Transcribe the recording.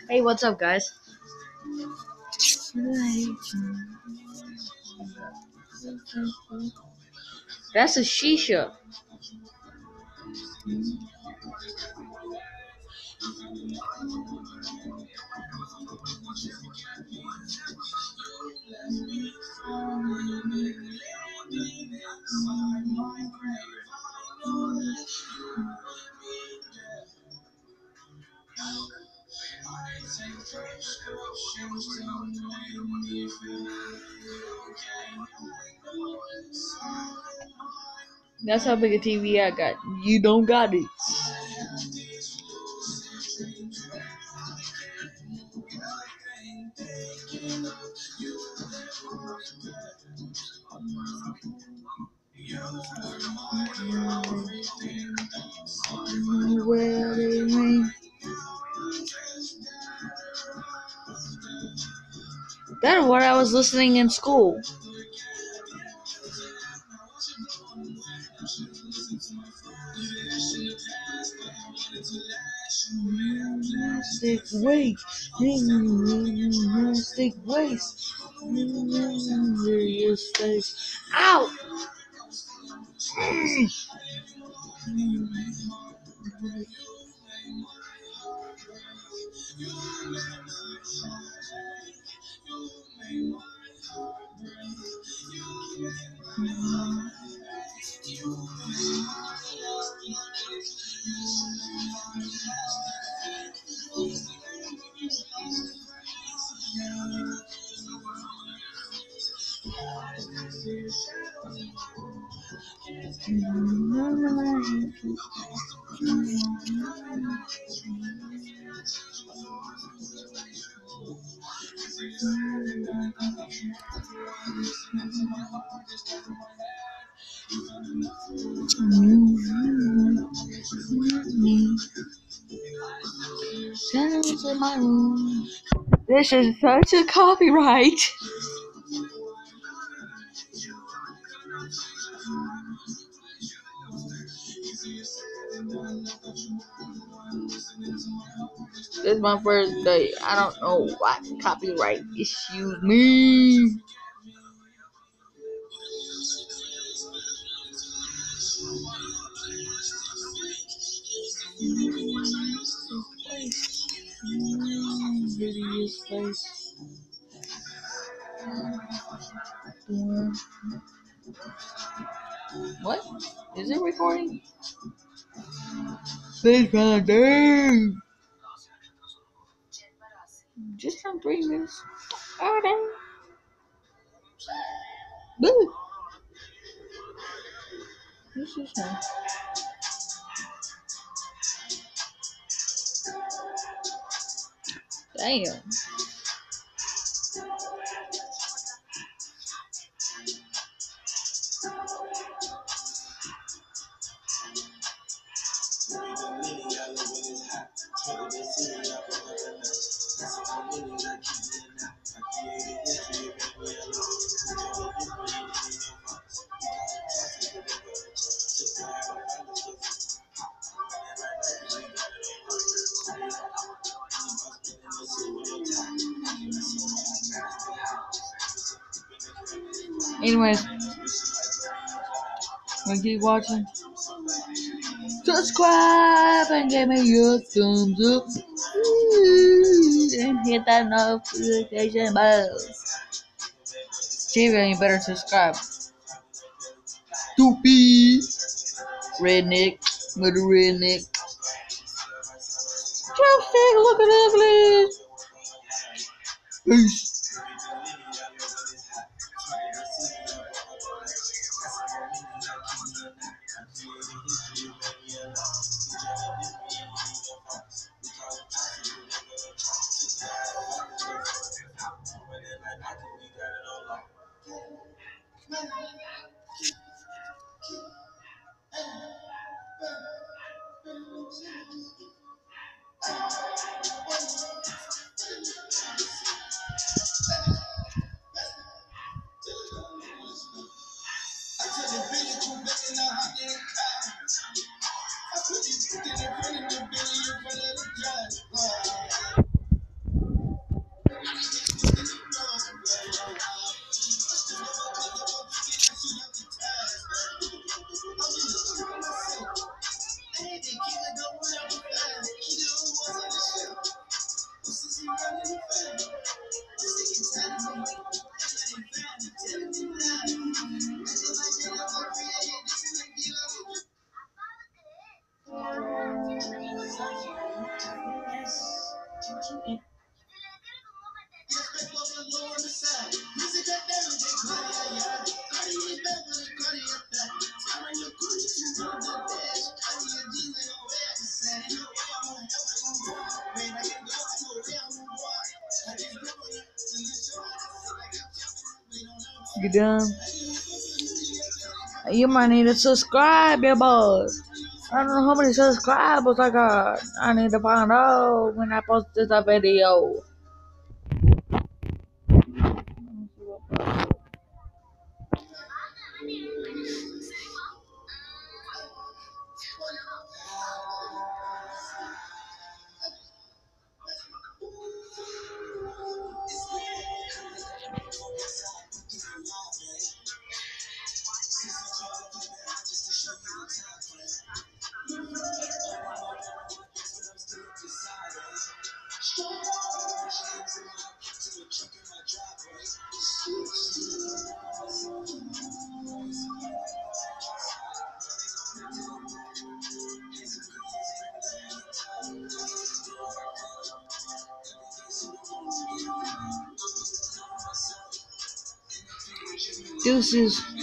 Hey, what's up, guys? That's a shisha. That's how big a TV I got. You don't got it. That's what I was listening in school. Stick weight, stick waist, your face. Ow! Shadows in my room. This is such a copyright. This is my first day. I don't know what copyright issues me. What? Is it recording? Please, day. Just on 3 minutes. Okay. Boo. This is nice. Damn. Anyways, wanna keep watching? Subscribe and give me your thumbs up. And hit that notification bell. Steven, you better subscribe. Stupid. Redneck. Little redneck. Chopstick looking ugly. Peace. You done? You might need to subscribe, yeah, boy. I don't know how many subscribers I got. I need to find out when I post this video. Deuces.